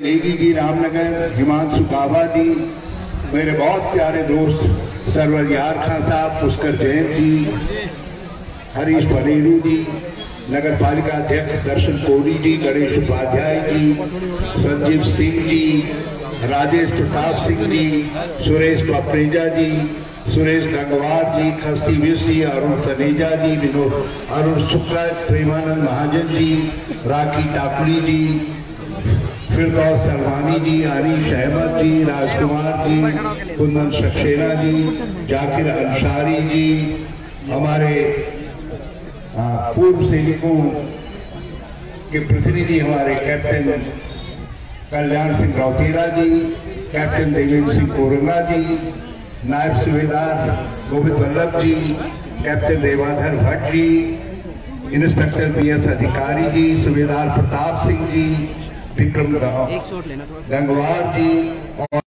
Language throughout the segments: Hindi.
नेगी जी रामनगर, हिमांशु काबा जी, मेरे बहुत प्यारे दोस्त सरवर यार खान साहब, पुष्कर जैन जी, हरीश पनेरू जी, नगर पालिका अध्यक्ष दर्शन कोरी जी, गणेश उपाध्याय जी, संजीव सिंह जी, राजेश प्रताप सिंह जी, सुरेश पपरेजा जी, सुरेश गंगवार जी, खस्ती मिश्र जी, अरुण तनेजा जी, विनोद अरुण शुक्ला, प्रेमानंद महाजन जी, राखी टाकुली जी, फिरदौस सलमानी जी, अनीश अहमद जी, राजकुमार जी, कुंदन सक्सेना जी, जाकिर अंसारी जी, हमारे पूर्व सैनिकों के प्रतिनिधि हमारे कैप्टन कल्याण सिंह रौतेला जी, कैप्टन देवेंद्र सिंह कोरंगा जी, नायब सूबेदार Govind Vallabh ji, captain Revadhar Bhatt ji, inspector PS अधिकारी जी, सूबेदार प्रताप सिंह जी, विक्रम गंगवार जी, और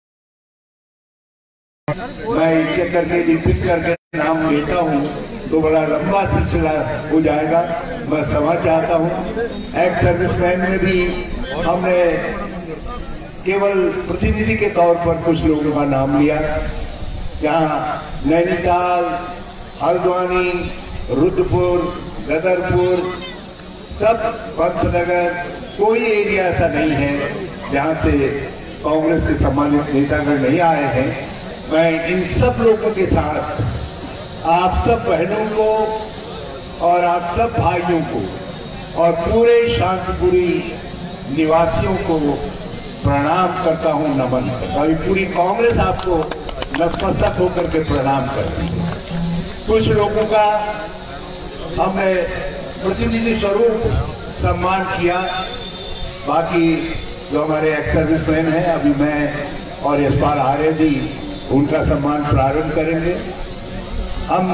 मैं चेक करके रिपीट करके नाम लेता हूँ तो बड़ा लंबा सिलसिला हो जाएगा। मैं समझ चाहता हूँ एक्स सर्विसमैन में भी हमने केवल प्रतिनिधि के तौर पर कुछ लोगों का नाम लिया, जहाँ नैनीताल, हल्द्वानी, रुद्रपुर, गदरपुर, सब पंतनगर, कोई एरिया ऐसा नहीं है जहाँ से कांग्रेस के सम्मानित नेतागण नहीं आए हैं। मैं इन सब लोगों के साथ आप सब बहनों को और आप सब भाइयों को और पूरे शांतिपुरी निवासियों को प्रणाम करता हूँ, नमन करता हूँ। पूरी कांग्रेस आपको नतमस्तक होकर के प्रणाम करती है। कुछ लोगों का हमने प्रतिनिधि स्वरूप सम्मान किया, बाकी जो हमारे एक्स सर्विसमैन हैं, अभी मैं और यशपाल आर्य जी उनका सम्मान प्रारंभ करेंगे। हम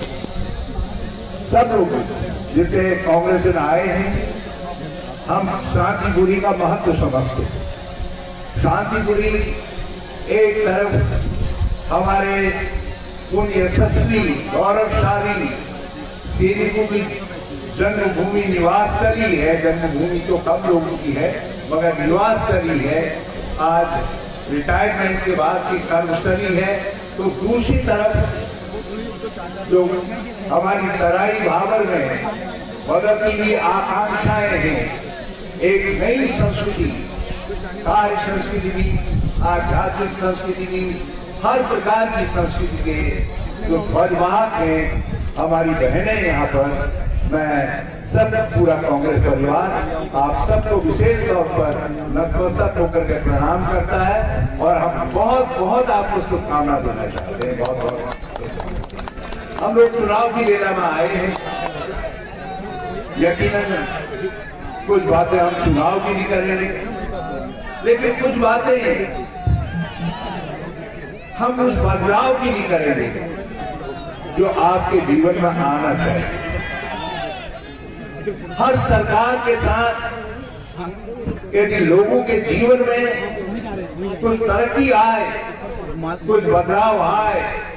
सब लोग जितने कांग्रेस में आए हैं, हम शांतिपुरी का महत्व समझते हैं। शांतिपुरी एक तरफ हमारे उन यशस्वी गौरवशाली सैनिकों की जन्मभूमि निवास स्थली है। जन्मभूमि तो कम लोगों की है मगर निवास स्थली है। आज रिटायरमेंट के बाद की कर्मस्थली है। तो दूसरी तरफ जो हमारी तराई भाबर में बदलती हुई आकांक्षाएं हैं, एक नई संस्कृति, कार्य संस्कृति भी, आध्यात्मिक संस्कृति भी, हर प्रकार की संस्कृति के जो ध्वजवाहक हैं हमारी बहनें यहाँ पर, मैं सब पूरा कांग्रेस परिवार आप सबको विशेष तौर पर नतमस्तक होकर के प्रणाम करता है और हम बहुत बहुत आपको शुभकामना देना चाहते हैं। बहुत बहुत हम लोग चुनाव की बेला में आए हैं। यकीनन कुछ बातें हम चुनाव की नहीं करेंगे, लेकिन कुछ बातें हम उस बदलाव की नहीं करेंगे जो आपके जीवन में आना चाहिए। हर सरकार के साथ यदि लोगों के जीवन में कुछ तरक्की आए, कुछ बदलाव आए,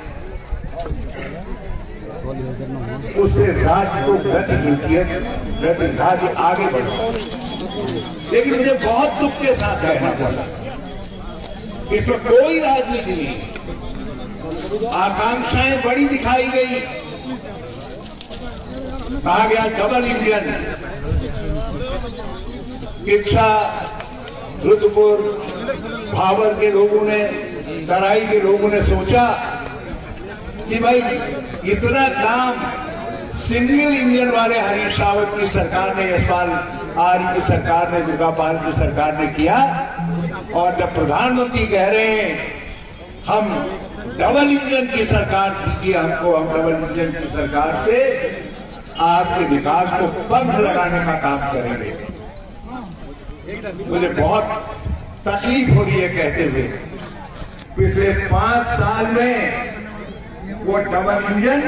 उससे राष्ट्र को गति मिलती है, गति राज्य आगे बढ़ता है। लेकिन मुझे बहुत दुख के साथ कहना पड़ा, इसमें कोई राजनीति नहीं। आकांक्षाएं बड़ी दिखाई गई, कहा गया डबल इंजन। इच्छा रुद्रपुर भाबर के लोगों ने, तराई के लोगों ने सोचा कि भाई इतना काम सिंगल इंजन वाले हरीश रावत की सरकार ने, यशपाल आर्य की सरकार ने, दुर्गा पाल की सरकार ने किया। और जब प्रधानमंत्री कह रहे हैं हम डबल इंजन की सरकार दीजिए हमको, हम डबल इंजन की सरकार से आपके विकास को पंख लगाने का काम करेंगे। मुझे बहुत तकलीफ हो रही है कहते हुए, पिछले 5 साल में वो डबल इंजन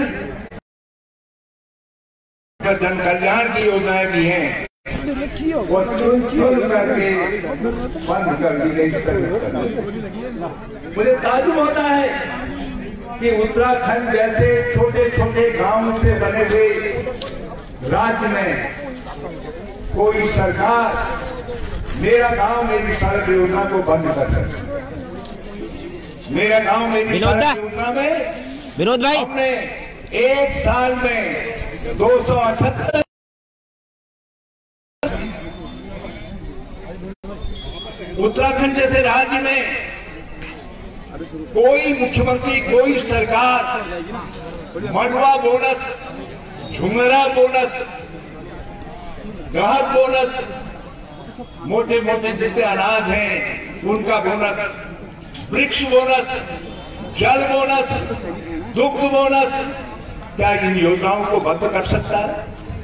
जन कल्याण की योजनाएं भी हैं, वो चुन करके बंद कर दी गई। मुझे ताज्जुब होता है कि उत्तराखंड जैसे छोटे छोटे गांव से बने हुए राज्य में कोई सरकार मेरा गांव मेरी सड़क योजना को बंद कर सकते। मेरा गांव मेरी सड़क योजना में विनोद भाई हमने एक साल में 278 उत्तराखंड जैसे राज्य में कोई मुख्यमंत्री, कोई सरकार मंडवा बोनस, झुमरा बोनस, ग्राहक बोनस, मोटे मोटे जितने अनाज हैं उनका बोनस, वृक्ष बोनस, जल बोनस, दुग्ध बोनस, क्या इन योजनाओं को बंद कर सकता है?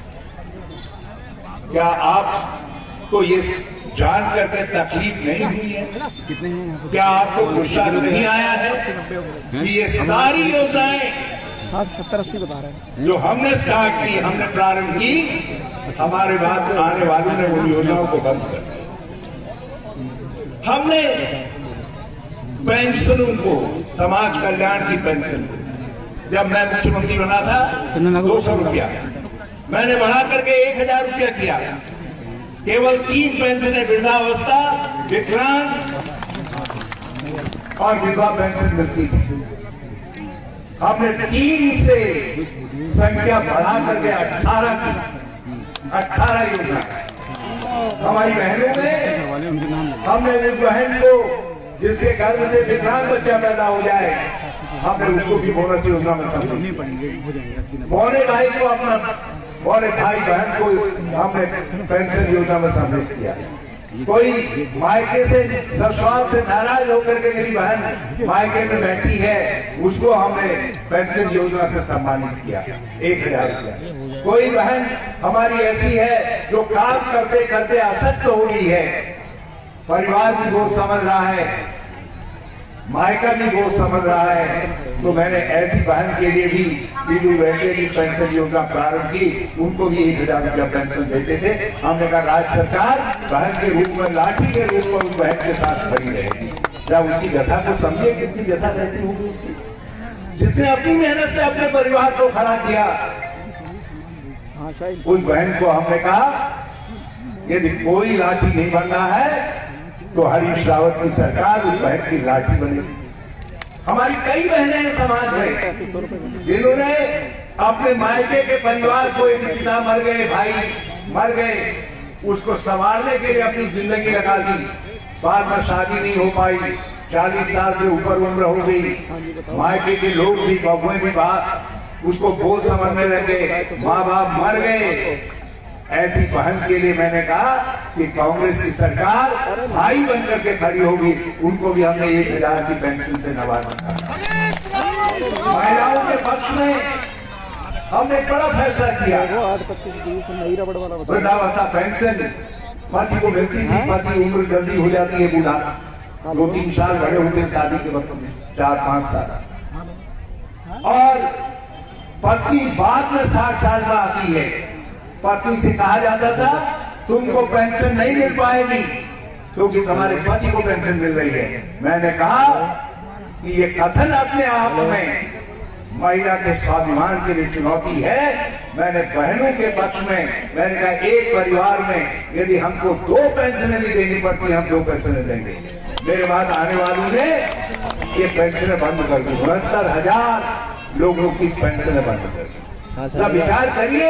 क्या आपको ये जान करके तकलीफ नहीं हुई है? क्या आपको गुस्सा नहीं आया है कि ये सारी योजनाएं 60-70-80 बता रहे हैं जो हमने स्टार्ट की, हमने प्रारंभ की, हमारे बाद आने वालों ने उन योजनाओं को बंद कर दिया। हमने पेंशनों को, समाज कल्याण की पेंशन को, जब मैं मुख्यमंत्री बना था 200 रुपया, मैंने बढ़ा करके 1000 रुपया किया। केवल 3 पेंशनें वृद्धावस्था, विकलांग और विधवा पेंशन मिलती थी। हमने 3 से संख्या बढ़ा करके 18 योजना हमारी बहनों में, हमने उस बहन को जिसके घर में से विकलांग बच्चा पैदा हो जाए, हमने उसको भी बोनस योजना में शामिल, बौने भाई को अपना, बौने भाई बहन को हमने पेंशन योजना में शामिल किया। कोई मायके से ससुराल से नाराज होकर के मेरी बहन मायके में बैठी है, उसको हमने पेंशन योजना से सम्मानित किया 1000 रुपया। कोई बहन हमारी ऐसी है जो काम करते करते असक्त हो गई है, परिवार भी बोझ समझ रहा है, मायका भी बोझ समझ रहा है, तो मैंने ऐसी बहन के लिए भी दीदी बहन की पेंशन योजना प्रारंभ की। उनको भी 1000 रुपया पेंशन देते थे। हमने कहा राज्य सरकार बहन के रूप में, लाठी के रूप में उस बहन के साथ खड़ी रहेगी। जब उसकी व्यथा को समझे, कितनी व्यथा रहती होगी उसकी, जिसने अपनी मेहनत से अपने परिवार को खड़ा किया। उस बहन को हमने कहा यदि कोई लाठी नहीं बनना है तो हरीश रावत की सरकार उस बहन की लाठी बनेगी। हमारी कई बहनें हैं समाज में जिन्होंने अपने मायके के परिवार को, एक पिता मर गए, भाई मर गए, उसको संभालने के लिए अपनी जिंदगी लगा दी। बाद में शादी नहीं हो पाई, 40 साल से ऊपर उम्र हो गई, मायके के लोग भी, बहुएं भी बात उसको बोझ समझने लगे, माँ बाप मर गए। ऐसी बहन के लिए मैंने कहा कि कांग्रेस की सरकार भाई बनकर के खड़ी होगी, उनको भी हमने 1000 की पेंशन से नवाजा। महिलाओं के पक्ष में हमने बड़ा फैसला किया। वृद्धावस्था पेंशन पति को मिलती थी, पति उम्र जल्दी हो जाती है, बूढ़ा 2-3 साल बड़े होते शादी के वक्त में, 4-5 साल, और पत्नी बाद में 60 साल में आती है। पत्नी से कहा जाता था तुमको पेंशन नहीं मिल पाएगी क्योंकि तुम्हारे पति को पेंशन मिल रही है। मैंने कहा कि ये कथन अपने आप में महिला के स्वाभिमान के लिए चुनौती है। मैंने बहनों के पक्ष में मैंने कहा एक परिवार में यदि हमको 2 पेंशनें भी देनी पड़ती, हम 2 पेंशनें देंगे। मेरे बाद आने वालों ने ये पेंशनें बंद कर दी, 69,000 लोगों की पेंशनें बंद कर दी। तब विचार करिए,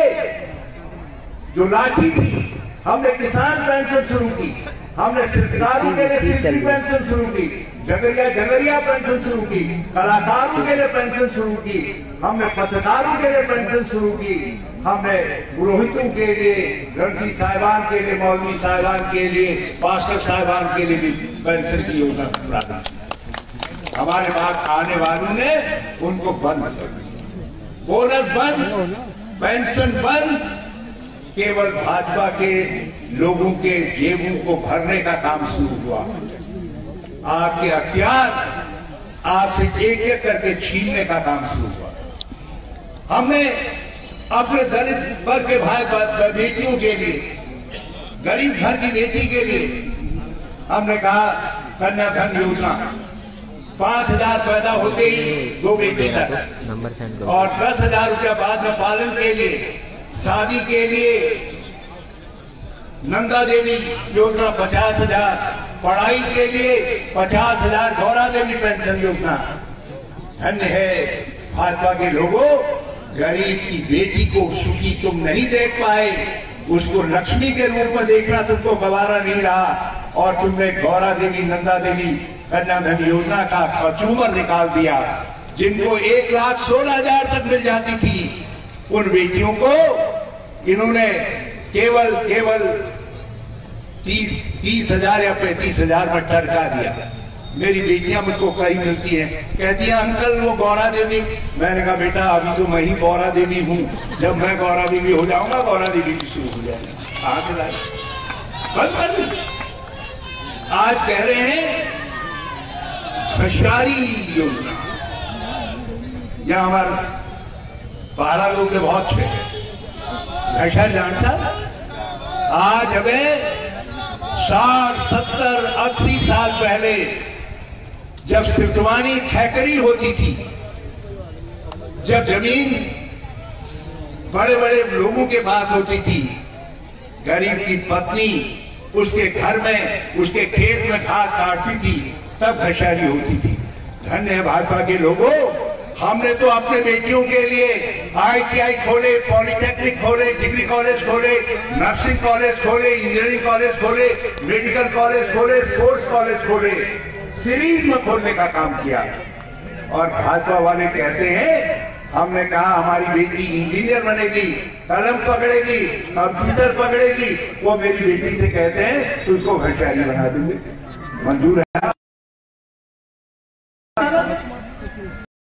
जो लाठी थी, हमने किसान पेंशन शुरू की, हमने शिल्पकारों के लिए शिल्पी पेंशन शुरू की, जगरिया पेंशन शुरू की, कलाकारों के लिए पेंशन शुरू की, हमने पत्रकारों के लिए पेंशन शुरू की, हमने पुरोहितों के लिए, ग्रंथी साहिबान के लिए, मौलवी साहिबान के लिए, पास्टर साहिबान के लिए भी पेंशन की योजना प्रारंभ की। हमारे पास आने वालों ने उनको बंद कर दिया। बोनस बंद, पेंशन बंद, केवल भाजपा के लोगों के जेबों को भरने का काम शुरू हुआ। आपके हथियार आपसे एक करके छीनने का काम शुरू हुआ। हमने अपने दलित वर्ग के भाई बेटियों के लिए, गरीब घर की बेटी के लिए हमने कहा कन्याधन योजना, 5,000 पैदा होते ही 2 बेटी तक, और 10,000 रुपया बाद में पालन के लिए, शादी के लिए नंदा देवी योजना 50,000, पढ़ाई के लिए 50,000 गौरा देवी पेंशन योजना। धन्य है भाजपा के लोगों, गरीब की बेटी को सुखी तुम नहीं देख पाए, उसको लक्ष्मी के रूप में देखना तुमको गवारा नहीं रहा और तुमने गौरा देवी, नंदा देवी कन्याधन योजना का कचूमर निकाल दिया। जिनको 1,16,000 तक मिल जाती थी, उन बेटियों को इन्होंने केवल 30,000 या 35,000 में टरका दिया। मेरी बेटियां मुझको कहीं मिलती हैं, कहती हैं अंकल वो गौरा देवी। मैंने कहा बेटा अभी तो मैं ही गौरा देवी हूं, जब मैं गौरा देवी हो जाऊंगा गौरा देवी की शुरू हो जाएगी। कहां से लाई? बंद कर दी। आज कह रहे हैं खशारी योजना, यहां हमारे 12 लोग के बहुत छे घशर जानता। आज हमें 60, 70, 80 साल पहले जब सिर्तवानी खैकरी होती थी, जब जमीन बड़े बड़े लोगों के पास होती थी, गरीब की पत्नी उसके घर में, उसके खेत में घास काटती थी, तब घशारी होती थी। धन्य है भाजपा के लोगों, हमने तो अपने बेटियों के लिए ITI खोले, पॉलिटेक्निक खोले, डिग्री कॉलेज खोले, नर्सिंग कॉलेज खोले, इंजीनियरिंग कॉलेज खोले, मेडिकल कॉलेज खोले, स्पोर्ट्स कॉलेज खोले, सीरीज में खोलने का काम किया। और भाजपा वाले कहते हैं हमने कहा हमारी बेटी इंजीनियर बनेगी, कलम पकड़ेगी, कंप्यूटर पकड़ेगी, वो मेरी बेटी से कहते हैं तुझको घशारी बना दूंगे। मंजूर है?